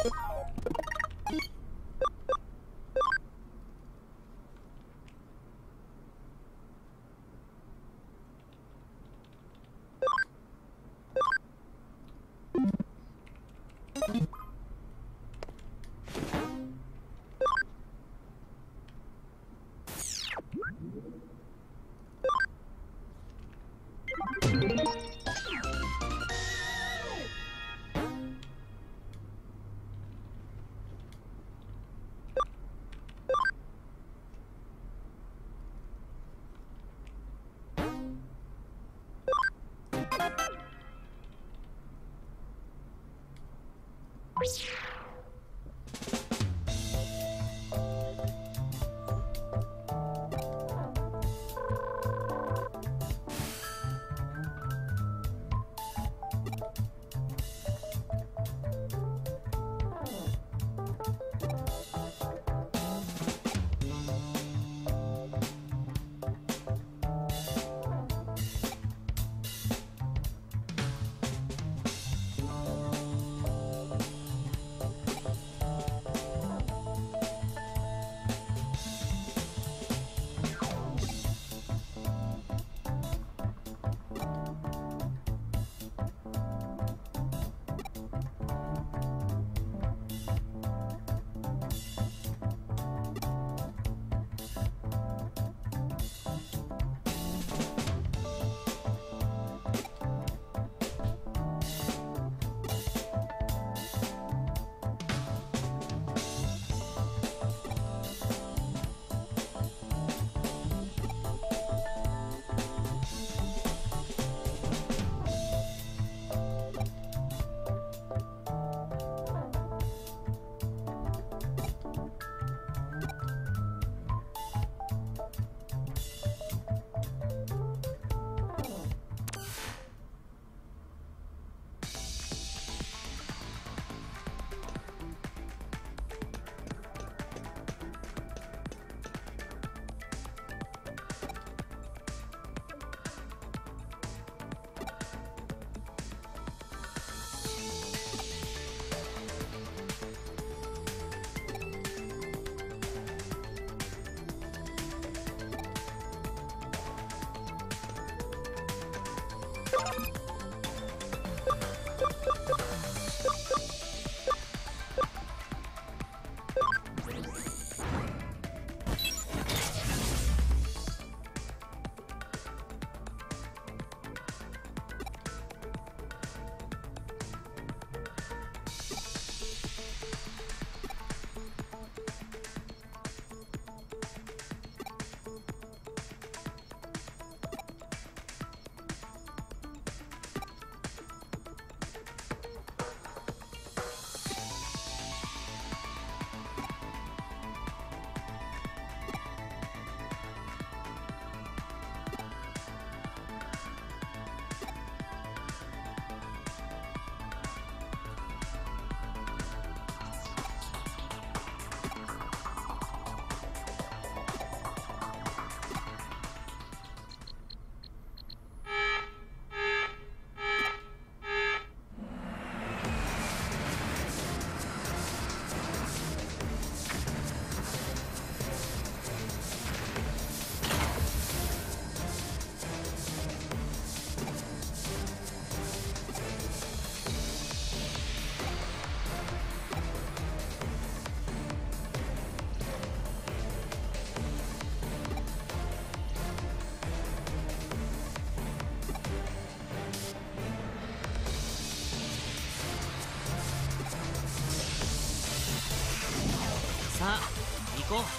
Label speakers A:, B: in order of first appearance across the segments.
A: さあ行こう。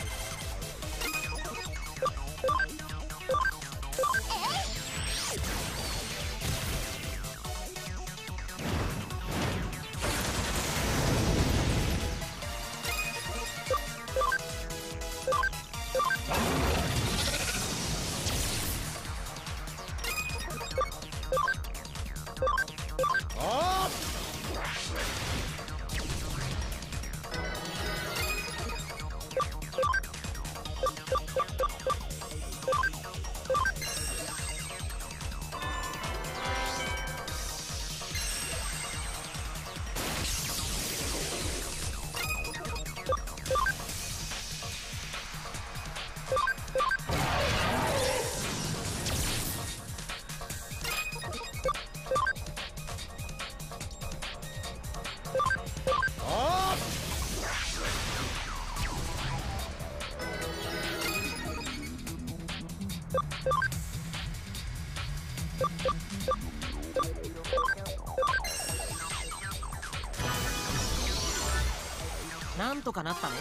A: なんとかなったね。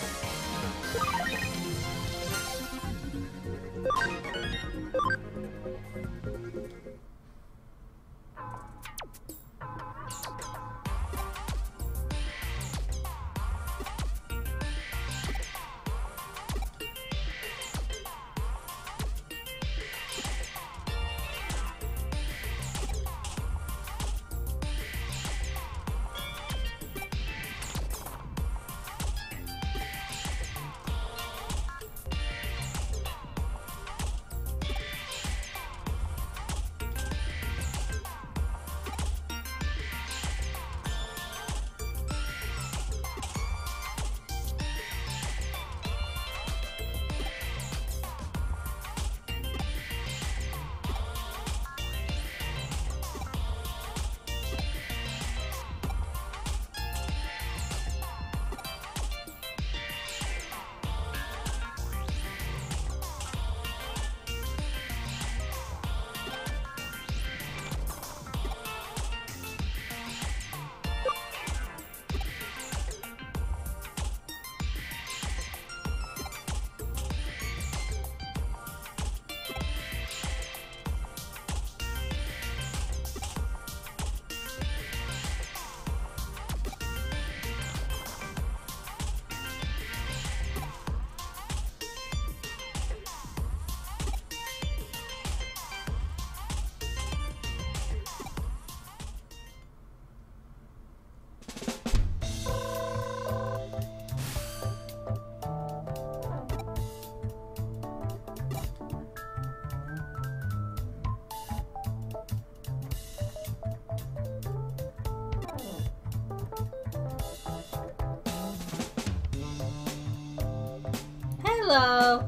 B: Hello.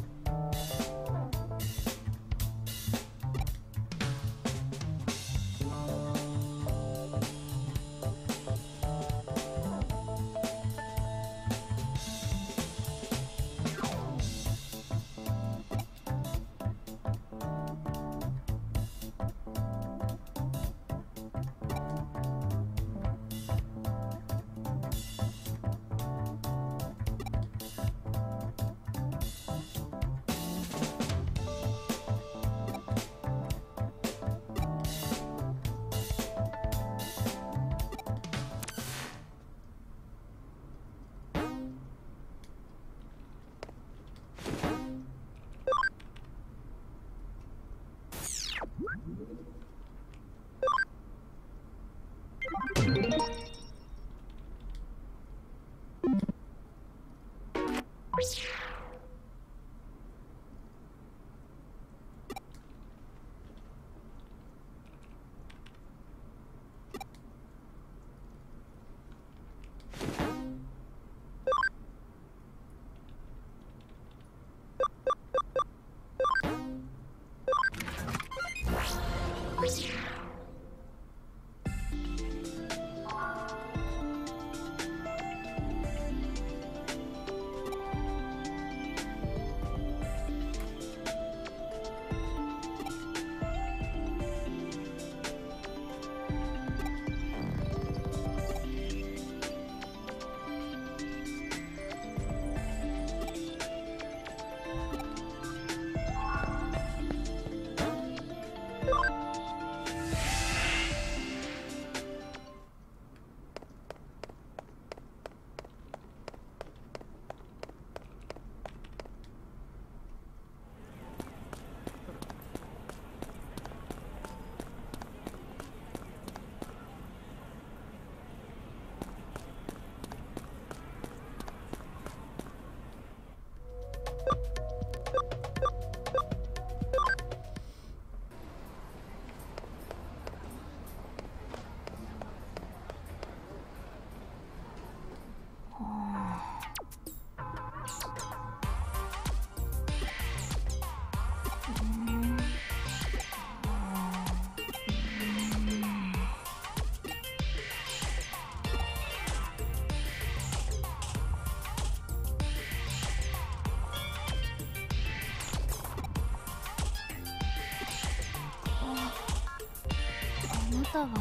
A: たは。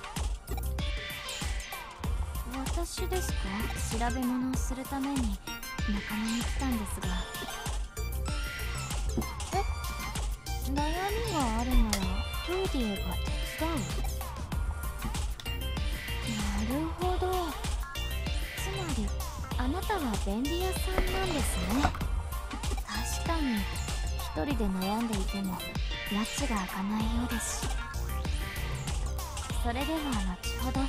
A: 私ですか？調べ物をするために仲間に来たんですが。悩みがあるならフーディエが手伝う？なるほど。つまりあなたは便利屋さんなんですね。確かに一人で悩んでいても拉致が開かないようですし。それでは後ほど。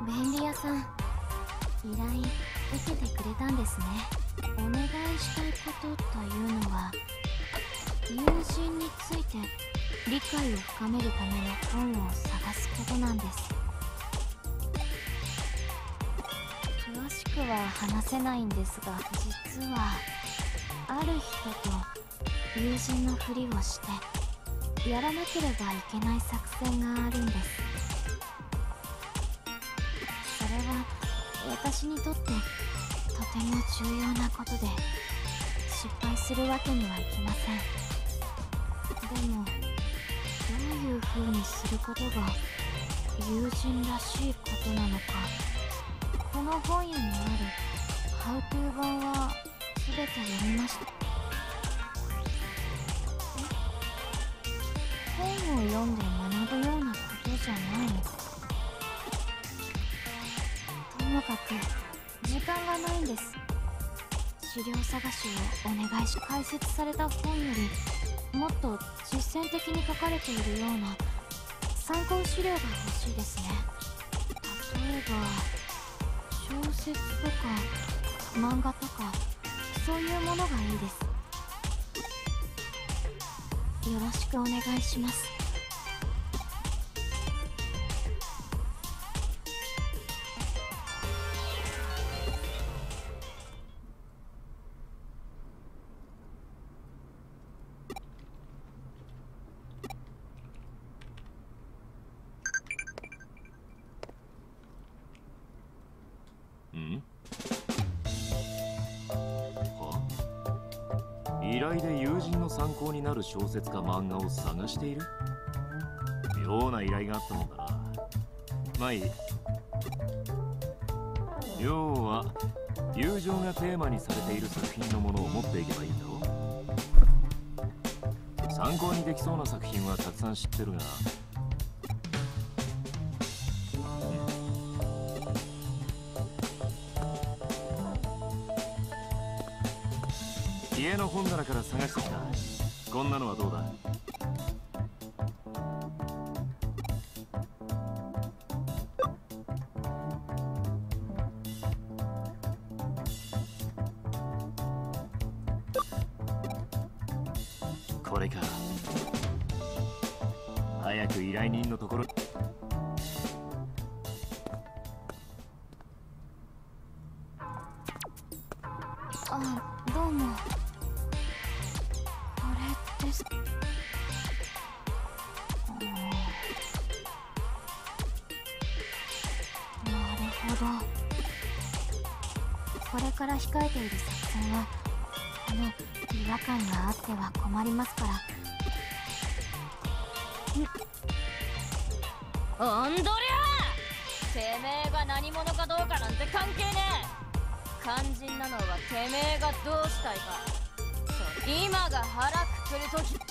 A: 便利屋さん、依頼受けてくれたんですね。お願いしたいことというのは、友人について理解を深めるための本を探すことなんです。詳しくは話せないんですが、実はある人と友人のふりをしてやらなければいけない作戦があるんです。それは私にとってとても重要なことで、失敗するわけにはいきません。でもどういう風にすることが友人らしいことなのか、この本屋にあるハウトゥー本は全て読みました。本を読んで学ぶようなことじゃない。ともかく時間がないんです。資料探しをお願いし、解説された本よりもっと実践的に書かれているような参考資料が欲しいですね。例えば小説とか漫画とか、そういうものがいいです。よろしくお願いします。
B: 依頼で友人の参考になる小説か漫画を探している？妙な依頼があったもんだな。まあいい。要は友情がテーマにされている作品のものを持っていけばいいんだろ。参考にできそうな作品はたくさん知ってるが、家の本棚から探してきた。こんなのはどうだ？これか。早く依頼人のところ。
A: あ、どうも。これです。なるほど。これから控えている作戦はこの違和感があっては困りますから。
C: おんどりゃてめえが何者かどうかなんて関係ねえ。肝心なのはてめえがどうしたいか。そう、今が腹くくるとき。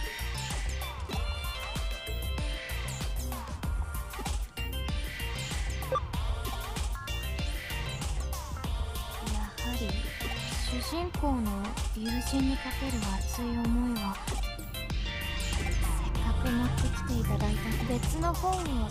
A: やはり主人公の友人にかける熱い思いは、せっかく持ってきていただいた別の本を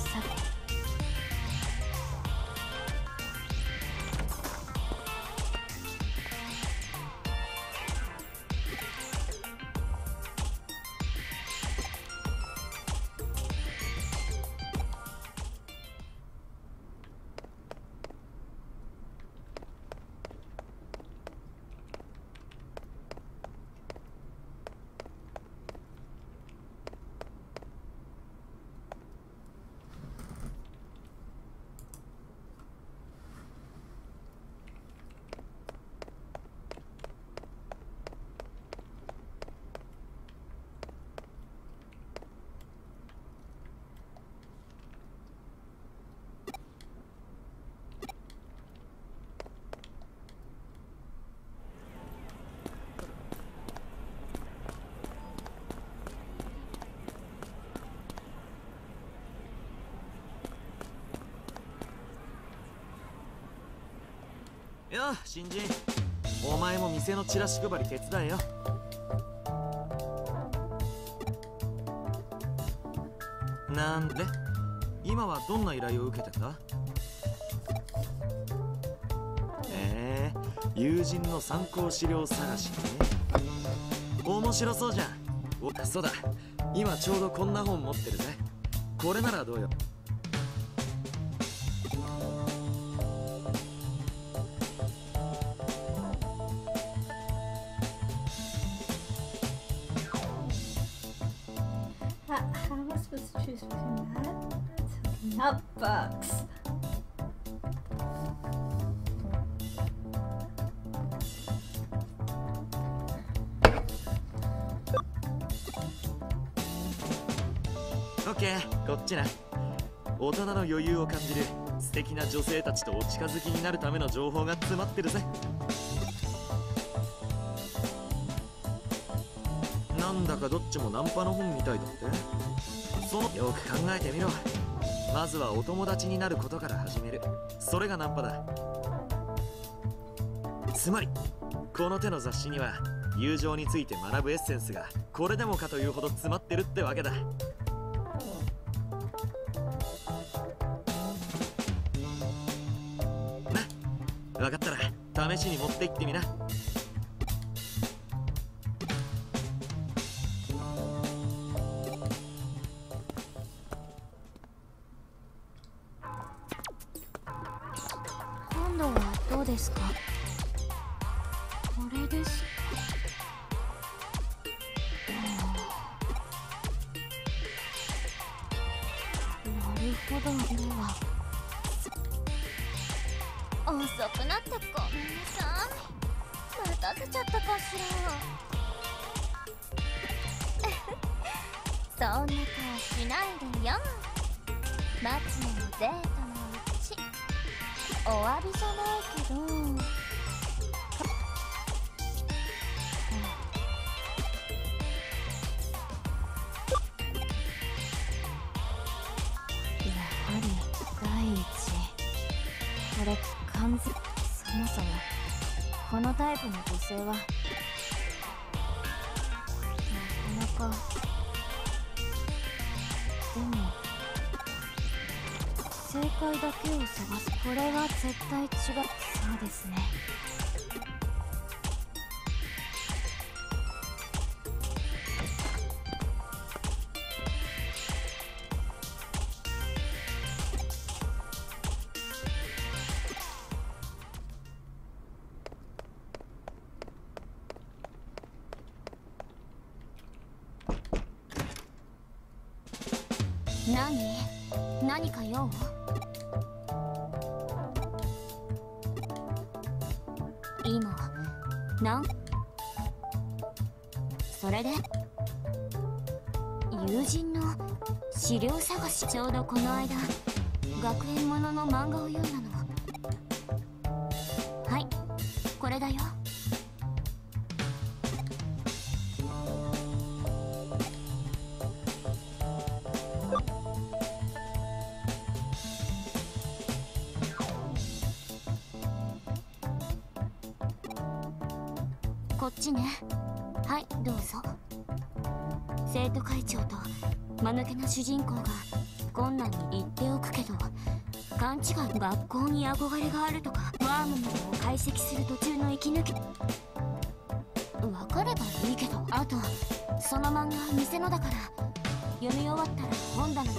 D: よっ新人、お前も店のチラシ配り手伝えよ。なんで今はどんな依頼を受けてんだ？ 友人の参考資料探しね。面白そうじゃん。そうだ、今ちょうどこんな本持ってるぜ。これならどうよ。
E: How am I supposed to choose between that? Not books.
D: OK、こっちな。大人の余裕を感じる素敵な女性たちとお近づきになるための情報が詰まってるぜ。なんだかどっちもナンパの本みたいだって。よく考えてみろ。まずはお友達になることから始める。それがナンパだ。つまりこの手の雑誌には友情について学ぶエッセンスがこれでもかというほど詰まってるってわけだ。分かったら試しに持って行ってみな。
A: 今度はどうですか？これですか？なるほど。では
C: 遅くなってごめんなさい。待たせちゃったかしら。そんな顔しないでよ。マチネのデートのうちお詫びじゃないけど、
A: やはり第一、これ完全、そもそもこのタイプの女性はなかなか。でも正解だけを探す。これは絶対違う。そうですね。何か用？今それで友人の資料探し。ちょうどこの間学園ものの漫画を読んだの。はい、これだよ。こっちね。はい、どうぞ。生徒会長と間抜けな主人公が困難に言っておくけど、勘違い。学校に憧れがあるとか、ワームなどを解析する途中の息抜き。分かればいいけど。あとその漫画は店のだから読み終わったら本棚に。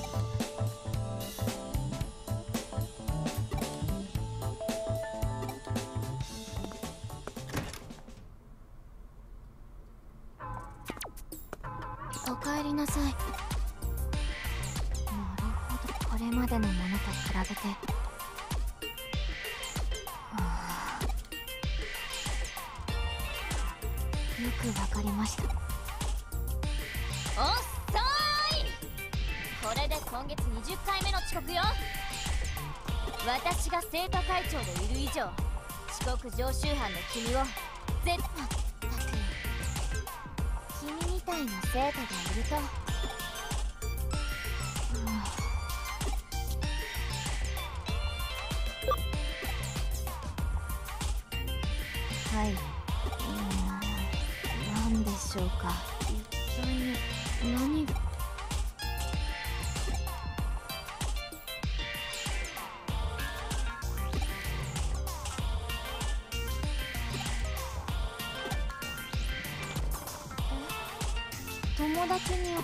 A: おかえりなさい。なるほど、これまでのものと比べて、よくわかりました。
C: おっさーい。これで今月20回目の遅刻よ。私が生徒会長でいる以上、遅刻常習犯の君を絶対。君みたいな生徒がいると、
A: はい、なんでしょうか。一体何が。 友達に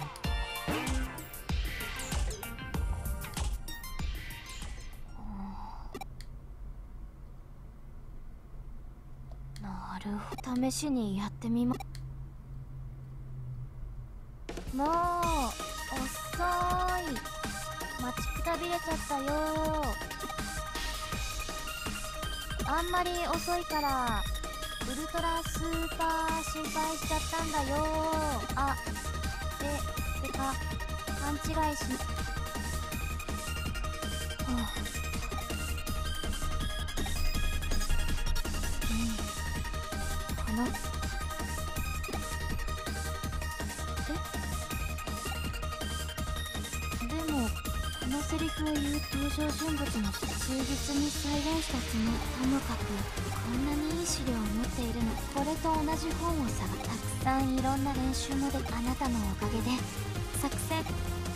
A: なるほど、試しにやってみま。もう遅い、待ちくたびれちゃったよ。あんまり遅いからウルトラスーパー心配しちゃったんだよ。あ、てか勘違いし、このでもこのセリフを言う登場人物の忠実に再現したつもり。ともかくこんなにいい資料を持っているの。これと同じ本をたくさんいろんな練習もで、あなたのおかげで作戦